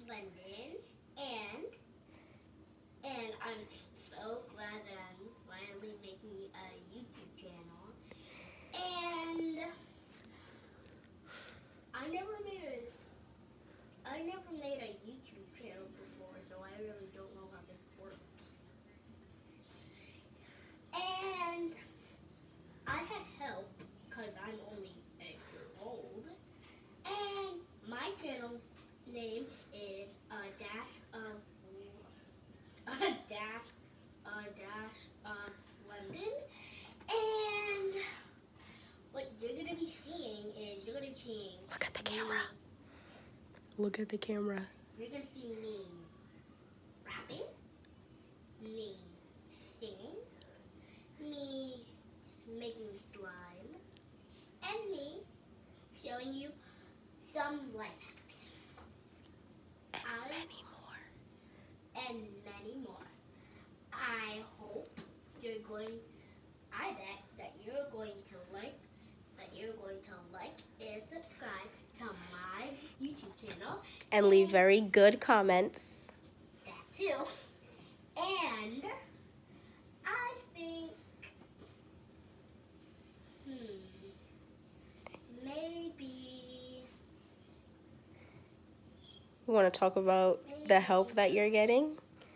London, and I'm so glad that I'm finally making a YouTube channel. And I never made a YouTube channel before, so I really don't know how this works. And I had help because I'm only 8 years old. And my channel's name is a dash of London. And what you're gonna be seeing is Look at the camera. Look at the camera. You're gonna see me rapping, me singing, me making slime, and me showing you some life hacks. And many more. And many more. I hope you're going. I bet that you're going to like. And subscribe to my YouTube channel. And leave very good comments. That too. And I think maybe You want to talk about the help that you're getting?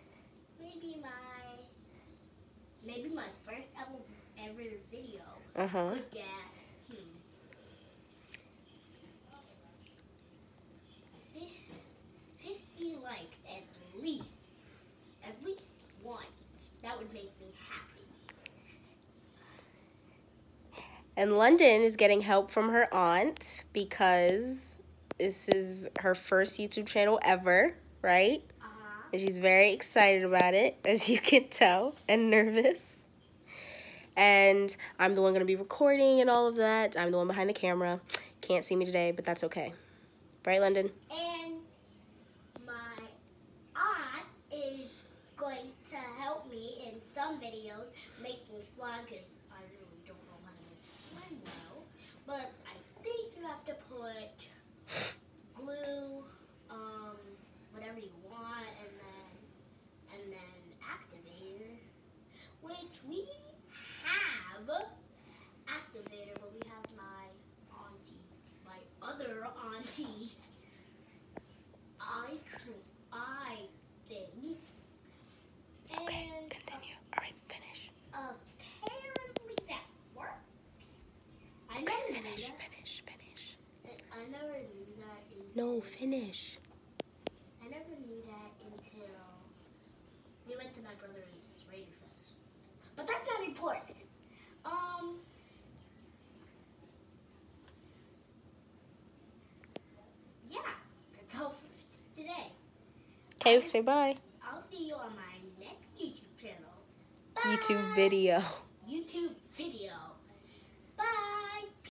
Maybe my first ever video would get 50 likes at least one. That would make me happy. And London is getting help from her aunt because this is her first YouTube channel ever, right? And she's very excited about it, as you can tell, and nervous. And I'm the one going to be recording and all of that. I'm the one behind the camera. Can't see me today, but that's okay. Right, London? And my aunt is going to help me in some videos making slime, because I really don't know how to make slime well. But I think you have to put glue, whatever you want, and then activator, which we have activator, but we have my other auntie. I think. Okay, continue. All right, finish. Apparently that works. Finish. I never knew that. No, finish. I never knew that until we went to my brother's Radio Fest. But that's not important. Yeah, that's all for today. Okay, say bye. I'll see you on my next YouTube channel. Bye. YouTube video. YouTube